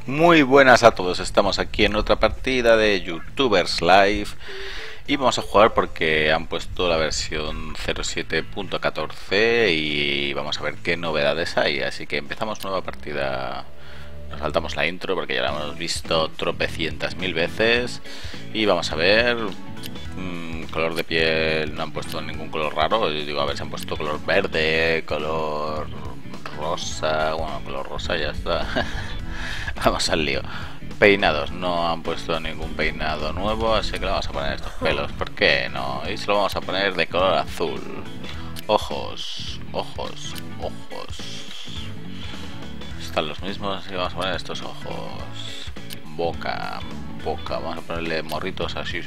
Muy buenas a todos, estamos aquí en otra partida de YouTubers Live y vamos a jugar porque han puesto la versión 07.14 y vamos a ver qué novedades hay, así que empezamos nueva partida. Nos saltamos la intro porque ya la hemos visto tropecientas mil veces y vamos a ver. Color de piel no han puesto ningún color raro, yo digo a ver si han puesto color verde, color rosa, bueno, color rosa ya está. Vamos al lío. Peinados, no han puesto ningún peinado nuevo, así que le vamos a poner estos pelos. ¿Por qué no? Y se lo vamos a poner de color azul. Ojos, ojos, ojos. Están los mismos, así que vamos a poner estos ojos. Boca, boca. Vamos a ponerle morritos así.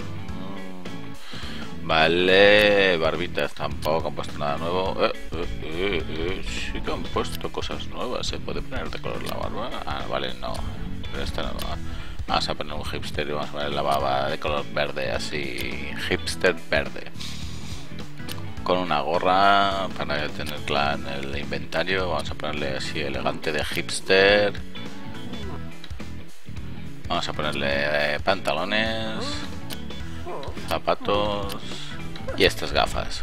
Vale, barbitas tampoco han puesto nada nuevo. Sí que han puesto cosas nuevas. ¿Se puede poner de color la barba? Ah, vale, no. Pero esta no. Vamos a poner un hipster y vamos a poner la barba de color verde, así. Hipster verde. Con una gorra para tenerla en el inventario. Vamos a ponerle así elegante de hipster. Vamos a ponerle pantalones, zapatos y estas gafas.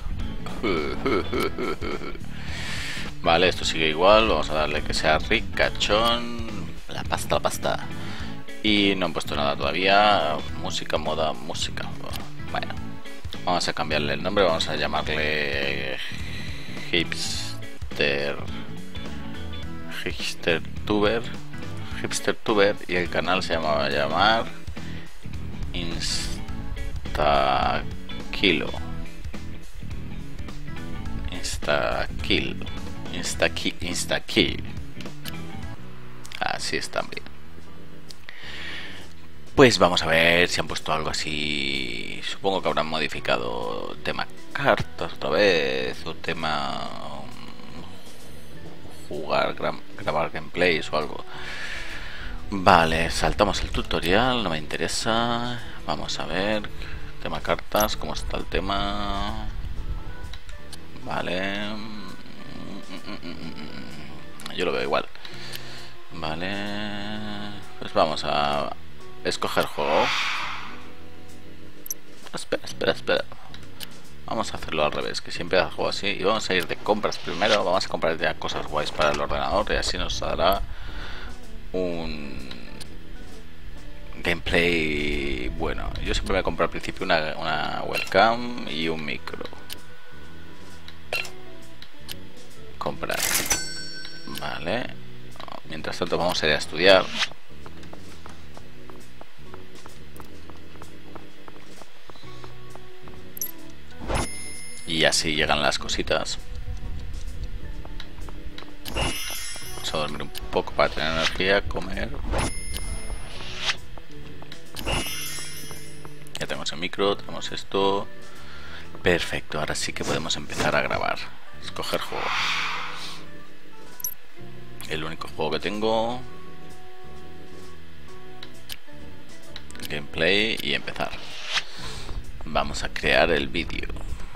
Vale, esto sigue igual. Vamos a darle que sea ricachón. La pasta. Y no han puesto nada todavía. Música, moda, música. Bueno, vamos a cambiarle el nombre. Vamos a llamarle Hipster Tuber. Y el canal se va a llamar Instakill. Así están bien. Pues vamos a ver si han puesto algo así. Supongo que habrán modificado tema cartas otra vez o tema jugar, grabar gameplays o algo. Vale, saltamos el tutorial, no me interesa. Vamos a ver tema cartas, cómo está el tema. Vale, yo lo veo igual. Vale, pues vamos a escoger juego. Espera. Vamos a hacerlo al revés, que siempre hago juego así. Y vamos a ir de compras primero. Vamos a comprar ya cosas guays para el ordenador y así nos dará un gameplay bueno. Yo siempre me compro al principio una webcam y un micro. Comprar. Vale. Mientras tanto vamos a ir a estudiar. Y así llegan las cositas. Vamos a dormir un poco para tener energía, comer. Ya tenemos el micro, tenemos esto. Perfecto, ahora sí que podemos empezar a grabar. Escoger juego. El único juego que tengo. Gameplay y empezar. Vamos a crear el vídeo.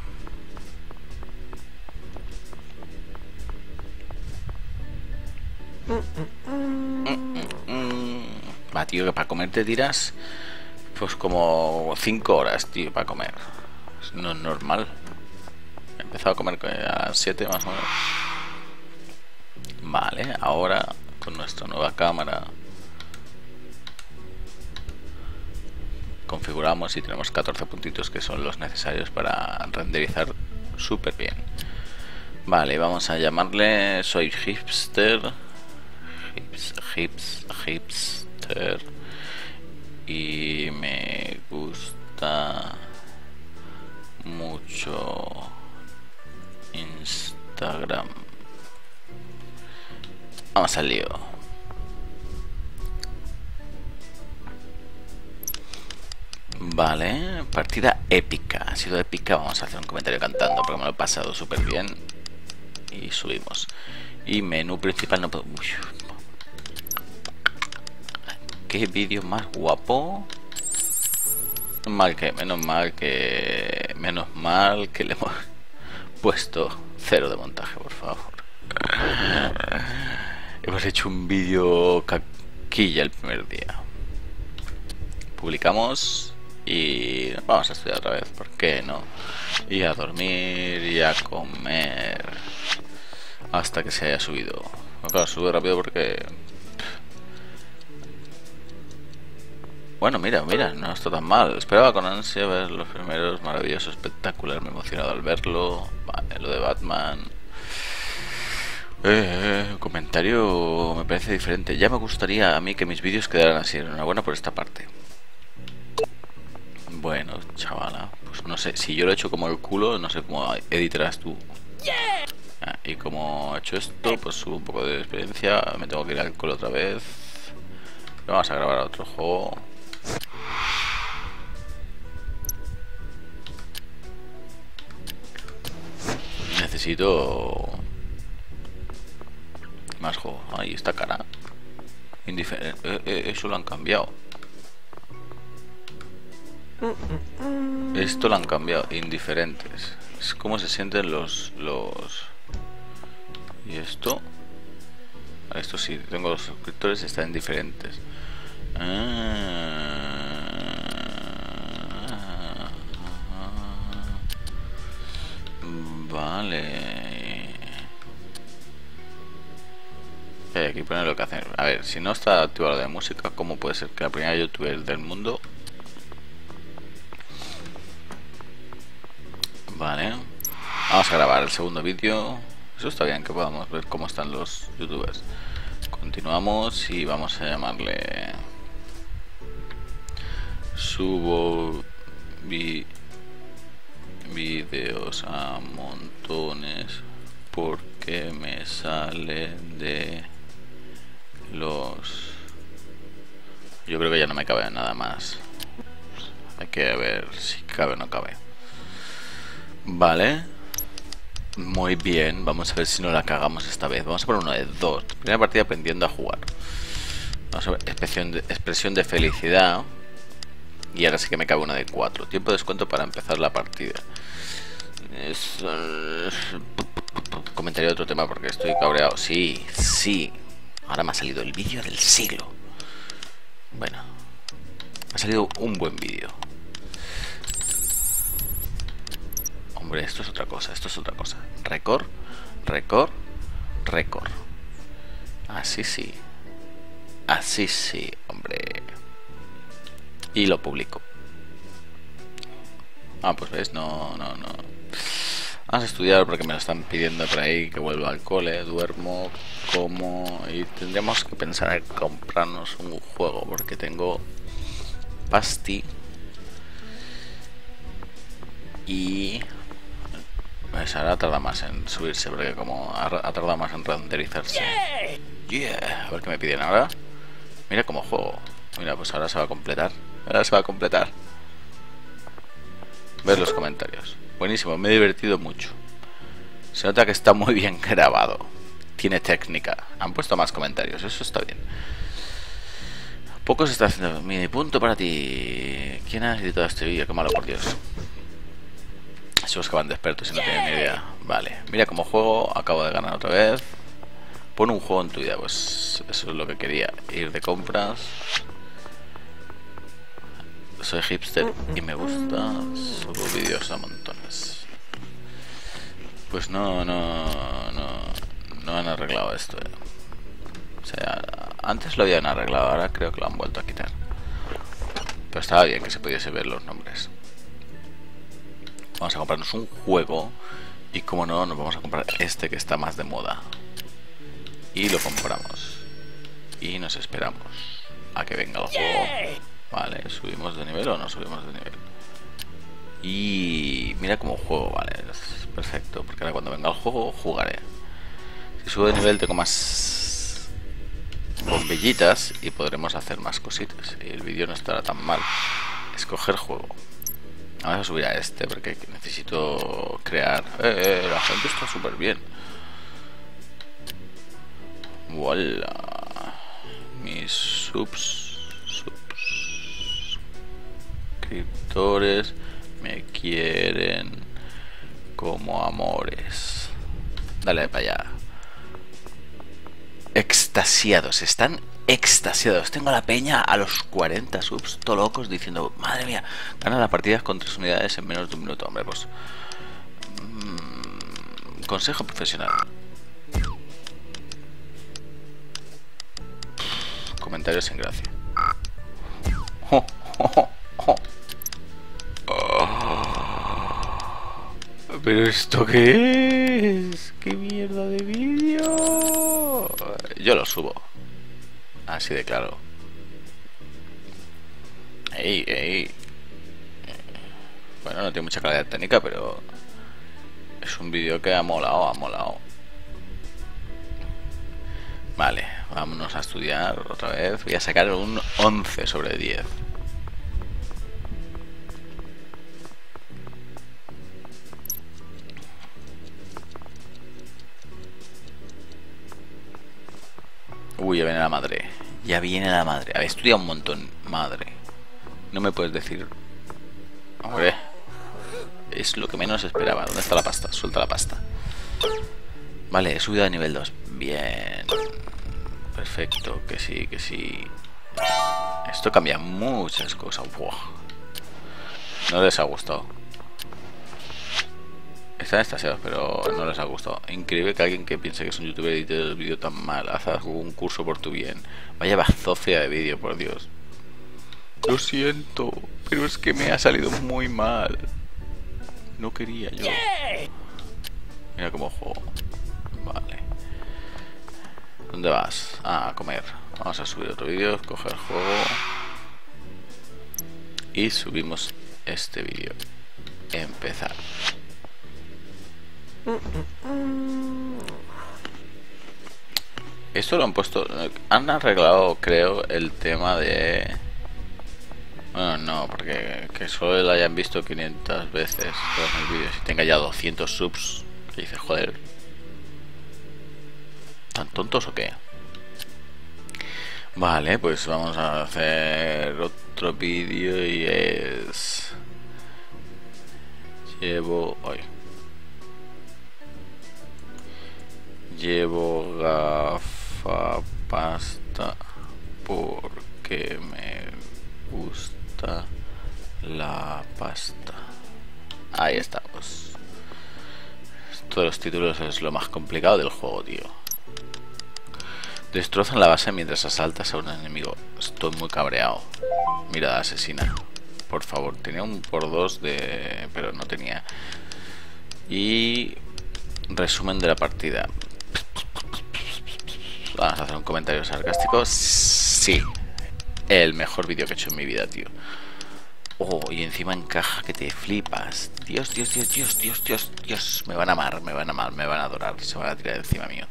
Va, tío, que para comer te tiras pues como 5 horas, tío, para comer. No es normal. He empezado a comer a las 7 más o menos. Vale, ahora con nuestra nueva cámara configuramos y tenemos 14 puntitos que son los necesarios para renderizar súper bien. Vale, vamos a llamarle soy hipster y me gusta mucho Instagram. Vamos al lío. Vale, partida épica. Ha sido épica. Vamos a hacer un comentario cantando porque me lo he pasado súper bien. Y subimos. Y menú principal no puedo. Uy. Qué vídeo más guapo. Menos mal que le hemos puesto 0 de montaje, por favor. Hemos hecho un vídeo aquí ya el primer día. Publicamos y vamos a estudiar otra vez, ¿por qué no? Y a dormir y a comer hasta que se haya subido. Claro, sube rápido porque... Bueno, mira, no está tan mal. Esperaba con ansia ver los primeros maravillosos espectáculos. Me he emocionado al verlo. Vale, lo de Batman. Comentario me parece diferente. Ya me gustaría a mí que mis vídeos quedaran así. Enhorabuena por esta parte. Bueno, chavala, pues no sé. Si yo lo he hecho como el culo, no sé cómo editarás tú. Y como he hecho esto, pues subo un poco de experiencia. Me tengo que ir al cole otra vez. Vamos a grabar otro juego. Necesito más juego. Ahí está cara. Indiferente. Eso lo han cambiado. Esto lo han cambiado. Indiferentes. Es como se sienten los... Y esto... Esto sí, tengo los suscriptores, están diferentes. Vale. Aquí pone lo que hacen. A ver, si no está activado lo de música, ¿cómo puede ser que la primera youtuber del mundo? Vale. Vamos a grabar el segundo vídeo. Eso está bien, que podamos ver cómo están los youtubers. Continuamos y vamos a llamarle... Subo videos a montones porque me salen de los... Yo creo que ya no me cabe nada más. Hay que ver si cabe o no cabe. Vale. Muy bien, vamos a ver si no la cagamos esta vez. Vamos a poner uno de 2. Primera partida aprendiendo a jugar. Vamos a ver, expresión de felicidad. Y ahora sí que me cabe una de 4. Tiempo de descuento para empezar la partida. Comentario de otro tema porque estoy cabreado. Sí, sí. Ahora me ha salido el vídeo del siglo. Bueno, me ha salido un buen vídeo. Hombre, esto es otra cosa, esto es otra cosa. Récord, récord, récord. Así sí. Así sí, hombre. Y lo publico. Ah, pues ves, no. Vamos a estudiar porque me lo están pidiendo por ahí, que vuelva al cole, duermo, como... Y tendríamos que pensar en comprarnos un juego porque tengo pasti y... Pues ahora tarda más en subirse porque como ha tardado más en renderizarse. Yeah. A ver qué me piden ahora. Mira cómo juego. Mira, pues ahora se va a completar. Ahora se va a completar. Ver los comentarios. Buenísimo, me he divertido mucho. Se nota que está muy bien grabado. Tiene técnica. Han puesto más comentarios, eso está bien. Poco se está haciendo. Mi punto para ti. ¿Quién ha editado este vídeo? Qué malo, por Dios. Se buscaban de expertos y no tienen ni idea. Vale, mira como juego. Acabo de ganar otra vez. Pon un juego en tu vida. Pues eso es lo que quería. Ir de compras. Soy hipster y me gusta. Subo vídeos a montones. Pues no han arreglado esto. O sea, antes lo habían arreglado, ahora creo que lo han vuelto a quitar. Pero estaba bien que se pudiese ver los nombres. Vamos a comprarnos un juego. Y como no, nos vamos a comprar este que está más de moda. Y lo compramos. Y nos esperamos a que venga el juego. Vale, ¿subimos de nivel o no subimos de nivel? Y mira cómo juego, vale, es perfecto. Porque ahora cuando venga el juego, jugaré. Si subo de nivel tengo más bombillitas y podremos hacer más cositas. Y el vídeo no estará tan mal. Escoger juego. Vamos a subir a este porque necesito crear. La gente está súper bien. Voilà. Mis suscriptores me quieren como amores. Dale para allá. Extasiados, están extasiados. Tengo a la peña a los 40 subs, todo locos, diciendo, madre mía, gana las partidas con 3 unidades en menos de un minuto. Hombre, pues consejo profesional. Comentarios sin gracia. ¿Pero esto qué es? ¿Qué mierda de vídeo? Yo lo subo. Así de claro. Ey, ey. Bueno, no tiene mucha calidad técnica, pero es un vídeo que ha molado, ha molado. Vale, vámonos a estudiar otra vez. Voy a sacar un 11 sobre 10. Uy, ya viene la madre. Ya viene la madre. Había estudiado un montón. Madre. No me puedes decir. Hombre. Es lo que menos esperaba. ¿Dónde está la pasta? Suelta la pasta. Vale, he subido a nivel 2. Bien. Perfecto. Que sí, que sí. Esto cambia muchas cosas. Buah. No les ha gustado. Están extasiados, pero no les ha gustado. Increíble que alguien que piense que es un youtuber edite el vídeo tan mal. Haz un curso por tu bien. Vaya bazofia de vídeo, por Dios. Lo siento, pero es que me ha salido muy mal. No quería yo. Mira cómo juego. Vale. ¿Dónde vas? Ah, a comer. Vamos a subir otro vídeo, coger el juego. Y subimos este vídeo. Empezar. Esto lo han puesto. Han arreglado, creo, el tema de. Bueno, no, porque que solo lo hayan visto 500 veces todos mis vídeos y tenga ya 200 subs. Que dice, joder, ¿tan tontos o qué? Vale, pues vamos a hacer otro vídeo y es. Llevo gafapasta porque me gusta la pasta. Ahí estamos. Esto de los títulos es lo más complicado del juego, tío. Destrozan la base mientras asaltas a un enemigo. Estoy muy cabreado. Mira, asesina. Por favor, tenía un por 2 de... pero no tenía. Y... resumen de la partida. Vamos a hacer un comentario sarcástico. Sí. El mejor vídeo que he hecho en mi vida, tío. Oh, y encima encaja que te flipas. Dios, Dios, Dios, Dios, Dios, Dios, Dios. Me van a amar, me van a amar, me van a adorar. Se van a tirar encima mío.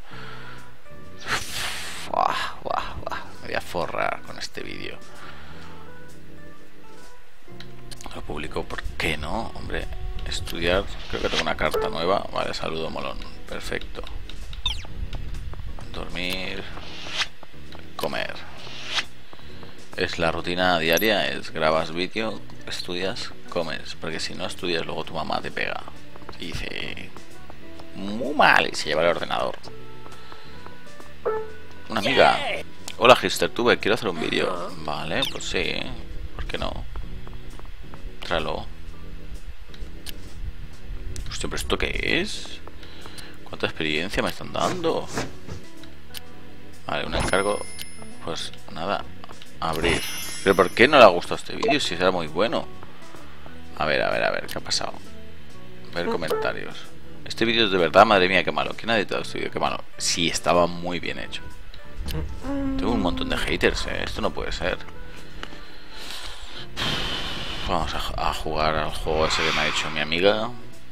Me voy a forrar con este vídeo. Lo publico, ¿por qué no? Hombre, estudiar. Creo que tengo una carta nueva. Vale, saludo molón. Perfecto. Dormir. Comer. Es la rutina diaria. Es grabas vídeo, estudias, comes. Porque si no estudias, luego tu mamá te pega. Y dice... muy mal. Y se lleva el ordenador. Una amiga. Hola, HipsterTube, quiero hacer un vídeo. Vale, pues sí. ¿Por qué no? Tráelo. Hostia, ¿pero esto qué es? ¿Cuánta experiencia me están dando? Vale, un encargo. Pues nada, abrir. ¿Pero por qué no le ha gustado este vídeo? Si era muy bueno. A ver, ¿qué ha pasado? Ver comentarios. Este vídeo es de verdad, madre mía, qué malo. ¿Quién ha editado este vídeo? Qué malo. Sí, estaba muy bien hecho. Tengo un montón de haters, esto no puede ser. Vamos a jugar al juego ese que me ha dicho mi amiga.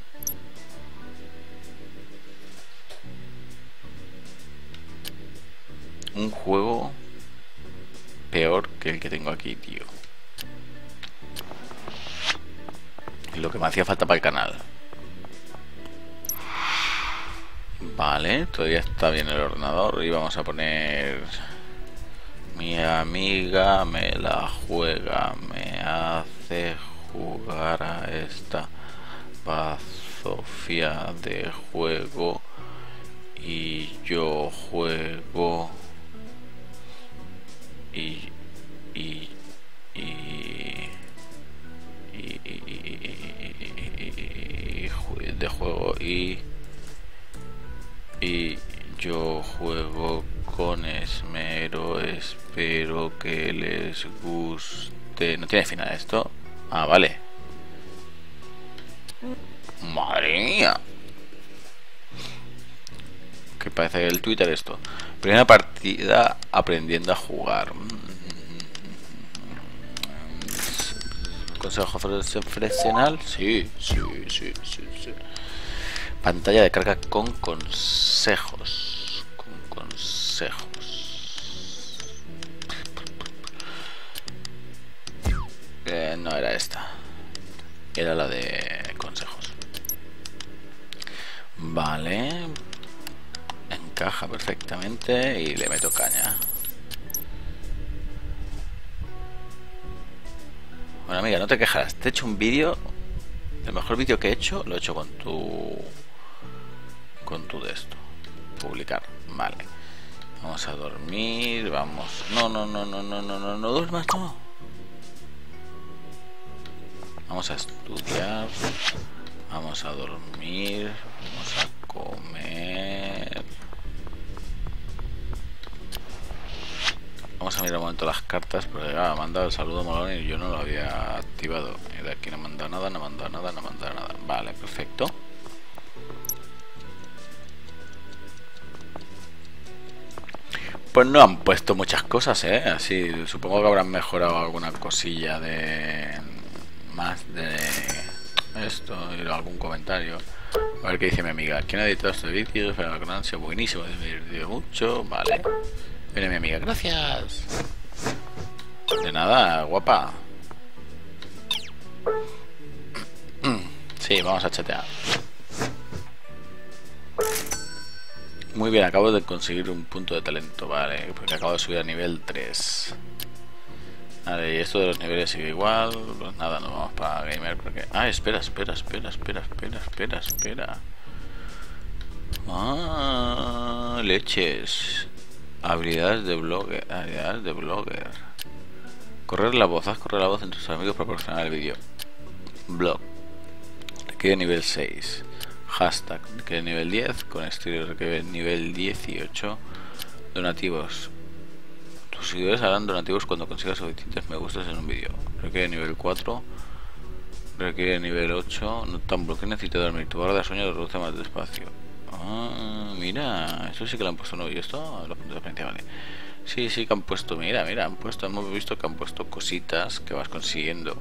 Un juego peor que el que tengo aquí, tío. Lo que me hacía falta para el canal. Vale, todavía está bien el ordenador. Y vamos a poner... mi amiga me la juega, me hace jugar a esta bazofia de juego y yo juego Yo juego con esmero, espero que les guste. ¿No tiene final esto? Ah, vale. Madre mía. Que parece el Twitter esto. Primera partida aprendiendo a jugar. ¿Consejo profesional? Sí. Pantalla de carga con consejos. No era esta. Era la de consejos. Vale. Encaja perfectamente y le meto caña. Bueno, amiga, no te quejarás. Te he hecho un vídeo. El mejor vídeo que he hecho lo he hecho con tu de esto. Publicar. Vale. Vamos a dormir. Vamos. No duermas, no. Vamos a estudiar. Vamos a dormir. Vamos a comer. Vamos a mirar un momento las cartas, porque me ha mandado el saludo molón y yo no lo había activado. Y de aquí no ha mandado nada, no ha mandado nada, no ha mandado nada. Vale, perfecto. Pues no han puesto muchas cosas, así, supongo que habrán mejorado alguna cosilla de... más de... esto, y algún comentario. A ver qué dice mi amiga. ¿Quién ha editado este vídeo? Fue una ansia buenísimo, me divierte mucho. Vale. Viene mi amiga, gracias. De nada, guapa. Sí, vamos a chatear. Muy bien, acabo de conseguir un punto de talento, vale, porque acabo de subir a nivel 3. Vale, y esto de los niveles sigue igual. Pues nada, nos vamos para gamer porque... Ah, espera. Ah, leches. Habilidades de blogger. Correr la voz, haz correr la voz entre tus amigos para proporcionar el vídeo. Blog. Requiere nivel 6. Hashtag requiere nivel 10. Con estilo requiere nivel 18. Donativos. Tus seguidores harán donativos cuando consigas suficientes me gustas en un vídeo. Requiere nivel 4. Requiere nivel 8. No tan bloqueo, necesito dormir. Tu barra de sueño lo reduce más despacio. Ah, mira, eso sí que lo han puesto, ¿no? ¿Y esto? Los puntos de experiencia, vale. Sí que han puesto, mira, hemos visto que han puesto cositas que vas consiguiendo.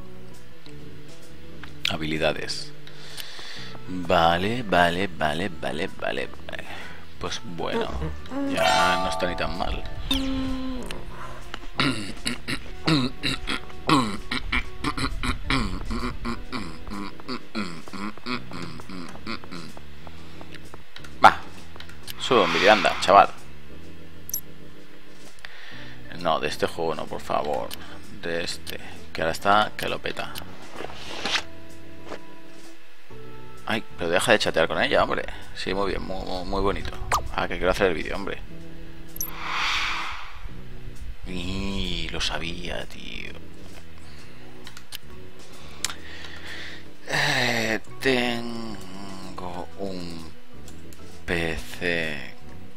Habilidades. Vale. Pues bueno, ya no está ni tan mal. Va, sube un vídeo, anda, chaval. No, de este juego no, por favor. De este, que ahora está, que lo peta. Ay, pero deja de chatear con ella, hombre. Sí, muy bien, muy bonito. Ah, que quiero hacer el vídeo, hombre. Y lo sabía, tío. Tengo un PC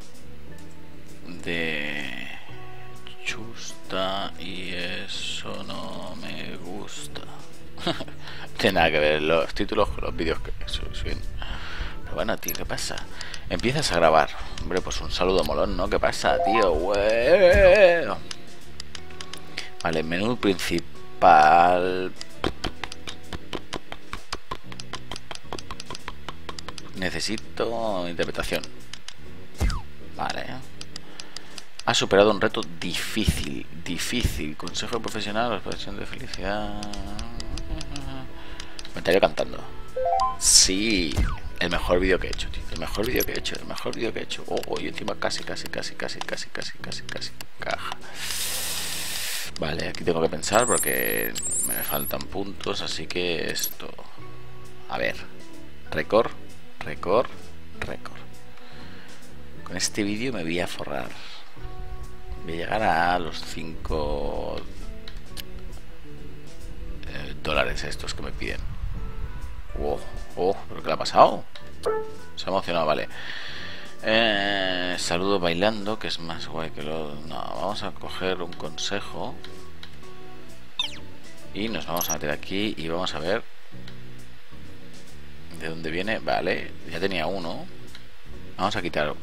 de chusta y eso no me gusta. No tiene nada que ver los títulos con los vídeos que suben. Pero bueno, tío, ¿qué pasa? Empiezas a grabar. Hombre, pues un saludo molón, ¿no? ¿Qué pasa, tío? Vale, menú principal. Necesito interpretación. Vale. Ha superado un reto difícil. Consejo profesional, expresión de felicidad. Comentario cantando. Sí. El mejor vídeo que he hecho, tío. El mejor vídeo que he hecho. Oh, y encima casi caja. Vale, aquí tengo que pensar porque me faltan puntos, así que esto. A ver. Récord. Con este vídeo me voy a forrar. Voy a llegar a los 5 dólares estos que me piden. ¿Pero qué le ha pasado? Se ha emocionado, vale. saludo bailando, que es más guay que lo... No, vamos a coger un consejo. Y nos vamos a meter aquí y vamos a ver de dónde viene. Vale, ya tenía uno. Vamos a quitar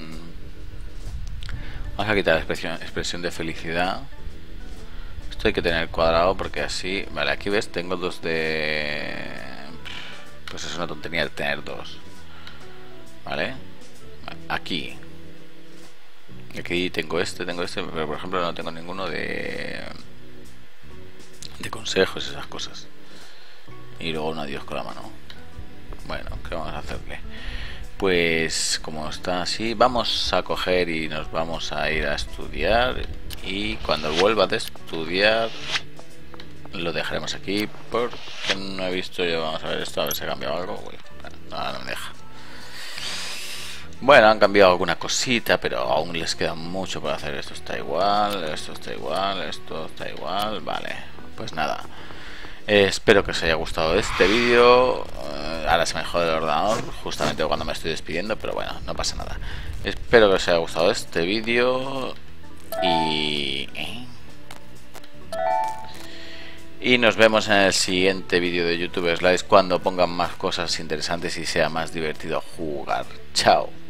Vamos a quitar expresión de felicidad. Esto hay que tener cuadrado porque así... Vale, aquí ves, tengo dos de... Pues es una tontería tener dos. Vale. Aquí. Aquí tengo este, pero por ejemplo no tengo ninguno de consejos y esas cosas. Y luego un adiós con la mano. Bueno, ¿qué vamos a hacerle? Pues como está así, vamos a coger y nos vamos a ir a estudiar. Y cuando vuelva de estudiar lo dejaremos aquí porque no he visto yo. Vamos a ver esto, a ver si ha cambiado algo. Uy, no, no me deja. Bueno, han cambiado alguna cosita, pero aún les queda mucho por hacer. Esto está igual, esto está igual, esto está igual. Vale, pues nada. Espero que os haya gustado este vídeo. Ahora se me jode el ordenador justamente cuando me estoy despidiendo, pero bueno, no pasa nada. Espero que os haya gustado este vídeo y nos vemos en el siguiente vídeo de YouTube Slides cuando pongan más cosas interesantes y sea más divertido jugar. Chao.